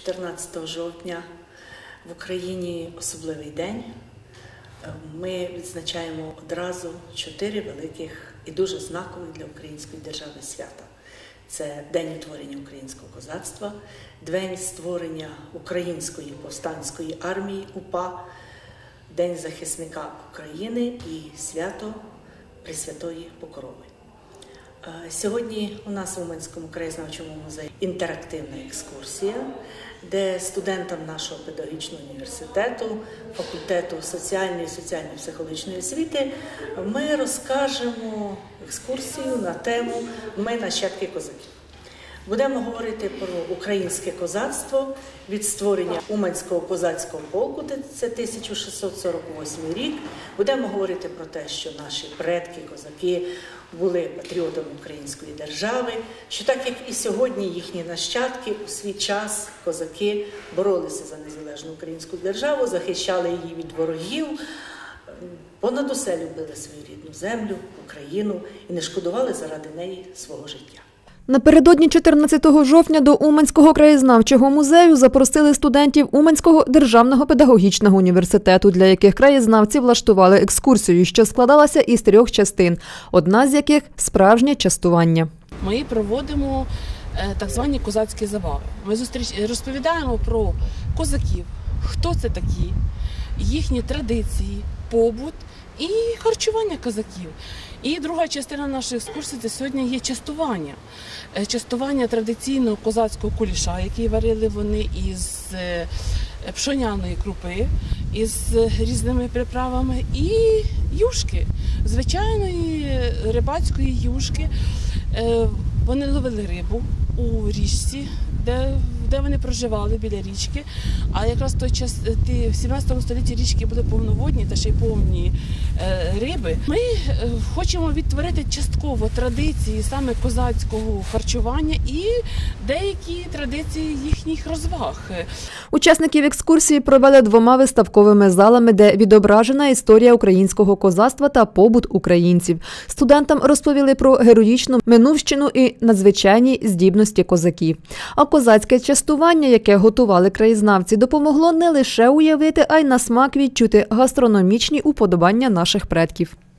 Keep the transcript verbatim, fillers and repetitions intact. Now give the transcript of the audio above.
чотирнадцятого жовтня в Україні особливий день. Ми відзначаємо одразу чотири великих і дуже знакових для української держави свята. Це День утворення українського козацтва, День створення Української повстанської армії УПА, День захисника України і свято Пресвятої Покрови. Сьогодні у нас в Уманському краєзнавчому музеї інтерактивна екскурсія, де студентам нашого педагогічного університету, факультету соціальної і соціально-психологічної освіти ми розкажемо екскурсію на тему «Ми нащадки козаків». Будемо говорити про українське козацтво від створення Уманського козацького полку, це тисяча шістсот сорок восьмий рік. Будемо говорити про те, що наші предки, козаки, були патріотами української держави, що так як і сьогодні їхні нащадки у свій час, козаки, боролися за незалежну українську державу, захищали її від ворогів, понад усе любили свою рідну землю, Україну і не шкодували заради неї свого життя. Напередодні чотирнадцятого жовтня до Уманського краєзнавчого музею запросили студентів Уманського державного педагогічного університету, для яких краєзнавці влаштували екскурсію, що складалася із трьох частин, одна з яких – справжнє частування. Ми проводимо так звані козацькі забави. Ми зустріч... розповідаємо про козаків, хто це такі, їхні традиції, побут і харчування козаків. І друга частина нашої екскурсії – це сьогодні є частування. Частування традиційного козацького куліша, який варили вони із пшоняної крупи, із різними приправами, і юшки, звичайної рибацької юшки. Вони ловили рибу у річці, де, де вони проживали, біля річки. А якраз в той час, ті, в сімнадцятому столітті річки були повноводні та ще й повні е, риби. Ми е, хочемо відтворити частково традиції саме козацького харчування і деякі традиції їхніх розваг. Учасників екскурсії провели двома виставковими залами, де відображена історія українського козацтва та побут українців. Студентам розповіли про героїчну минувщину і надзвичайні здібності козаків. А козацьке частування, яке готували краєзнавці, допомогло не лише уявити, а й на смак відчути гастрономічні уподобання наших предків.